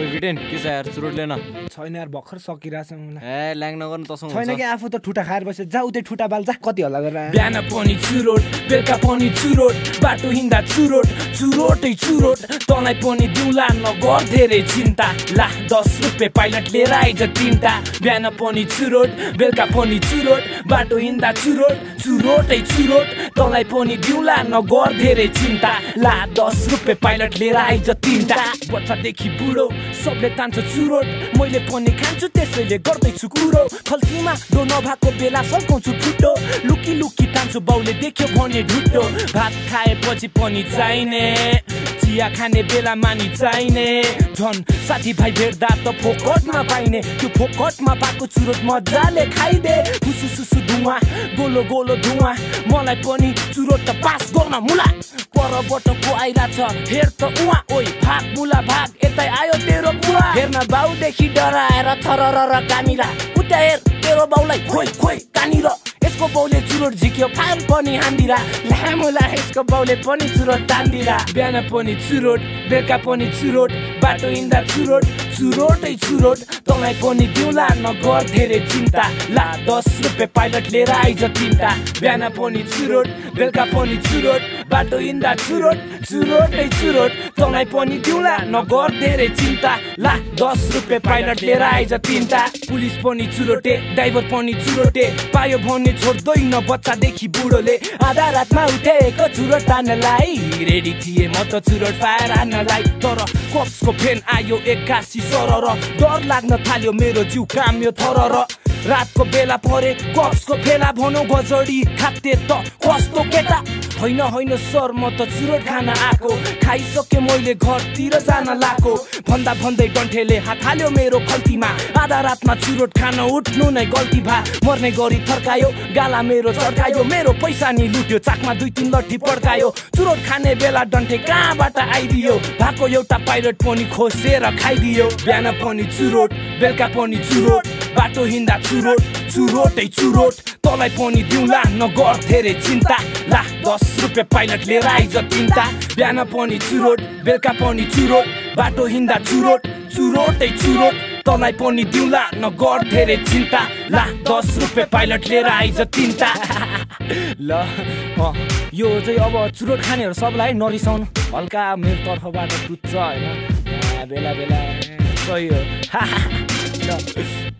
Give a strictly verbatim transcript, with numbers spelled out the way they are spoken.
ओइ भिटेन के छ यार चुरोट लेन छैन यार भर्खर सकिरहेछ मलाई ए ल्याङ नगर्नु तसँग हुन्छ छैन कि आफू त ठुटा खाएर बस्छ जा उतै ठुटा बाल जा कति हल्ला गरेर बिहान पनि चुरोट बेलुका पनि चुरोट बाटो हिँड्दा चुरोट चुरोटै चुरोट तँलाई पनि दिउँला नगर धेरै चिन्ता ला दस रुपियाँ पाइलट लिएर आइज तिनटा बिहान पनि चुरोट बेलुका पनि चुरोट बाटो हिँड्दा चुरोट चुरोटै चुरोट तँलाई पनि दिउँला नगर धेरै चिन्ता ला दस रुपियाँ पाइलट लिएर आइज तिनटा बच्चादेखि बुढो सबले तान्छ चुरोट मैले पनि खान्छु त्यसैले गर्दैछु कुरो खल्तीमा डो नभएको बेला सल्काउँछु ठुटो लुकी लुकी तान्छु बाउले देख्यो भने ढुट्टो भात खाएपछि पनि चाहिने चिया खाने बेला मानी चाहिने झन् साथीभाइ भेट्दा त फोकटमा पाइने त्यो फोकटमा पाएको चुरोट मजाले खाइदे फुसु सुसु धुवा गोलो गोलो धुवा मलाई पनि चुरोट त पास गर्न मुला परबाट को आइरहेछ हेर त उहाँ ओइ भाग मुला भाग यतै आयो तेरो बुवा हेर्न बाउदेखि डराएर थरर कामिरा उता हेर तेरो बाउलाई खोइ खोइ कानिर यसको बाउले चुरोट झिक्यो फान पनि हान्दिरा लामुला यसको बाउले पनि चुरोट तान्दिरा बिहान पनि चुरोट बेलुका पनि चुरोट बाटो हिँड्दा चुरोट चुरोटै चुरोट तँलाई पनि दिउँला नगर धेरै चिन्ता ला दस रुपियाँ पाइलट लिएर आइज तिनटा बिहान पनि चुरोट बेलुका पनि चुरोट बाटो हिँड्दा चुरोट चुरोटै चुरोट तँलाई पनि दिउँला नगर धेरै चिन्ता ला दस रुपियाँ पाइलट लिएर आइज तिनटा पुलिस पनि चुरोटे ड्राइभर पनि चुरोटे पायो भने छोड्दैन बच्चादेखि बुढोले आधा रातमा उठेको चुरोट तान्नलाई रेडी थिए म त चुरोट पाएर हान्नलाई तर कप्सको फेन आयो एक्कासी सरर डर लाग्न थाल्यो मेरो जिउ काम्यो थरर रातको बेला परे कप्सको फेला भनौँ गजडी खाते त कस्तो केटा होइन होइन सर म त चुरोट खान आएको खाइसके मैले घरतिर जान लाको भन्दा भन्दै डन्ठेले हात हाल्यो मेरो खल्तीमा आधा रातमा चुरोट खान उठ्नु नै गल्ती भा मर्ने गरी थर्कायो गाला मेरो चर्कायो मेरो पैसा नि लुट्यो चाकमा दुई तिन लट्ठी पड्कायो चुरोट खाने बेला डन्ठे कहाँबाट आइदियो भएको एउटा पाइलट पनि खोसेर खाइदियो बिहान पनि चुरोट बेलुका पनि चुरोट बाटो हिँड्दा चुरोट चुरोटै चुरोट तँलाई पनि दिउँला नगर धेरै चिन्ता ला दस रुपियाँ पाइलट लिएर आइज तिनटा बिहान पनि चुरोट बेलुका पनि चुरोट बाटो हिँड्दा चुरोट चुरोटै चुरोट तँलाई पनि दिउँला नगर धेरै चिन्ता ला दस रुपियाँ पाइलट लिएर आइज तिनटा ल यो चाहिँ अब चुरोट खानेहरू सबलाई नरिसाउनु हल्का मेरो तर्फबाट दुध छ होइन बेला बेला सही हो ल